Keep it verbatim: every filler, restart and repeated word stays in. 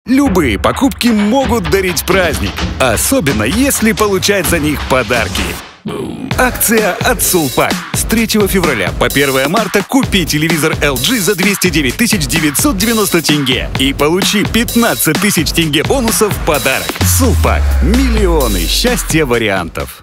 Любые покупки могут дарить праздник, особенно если получать за них подарки. Акция от Sulpak. С третьего февраля по первое марта купи телевизор эл джи за двести девять тысяч девятьсот девяносто тенге и получи пятнадцать тысяч тенге бонусов в подарок. Sulpak. Миллионы счастья вариантов.